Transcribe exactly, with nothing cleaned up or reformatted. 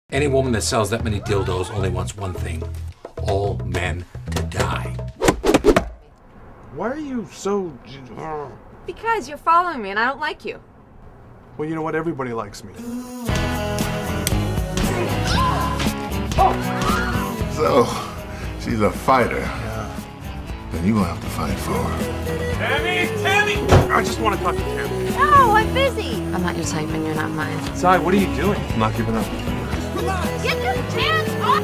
Any woman that sells that many dildos only wants one thing. All men to die. Why are you so... Because you're following me and I don't like you. Well, you know what? Everybody likes me. So, she's a fighter. Then you gonna have to fight for her. Tammy! Tammy! I just want to talk to Tammy. No, I'm busy. I'm not your type and you're not mine. Sai, what are you doing? I'm not giving up. Get your hands off!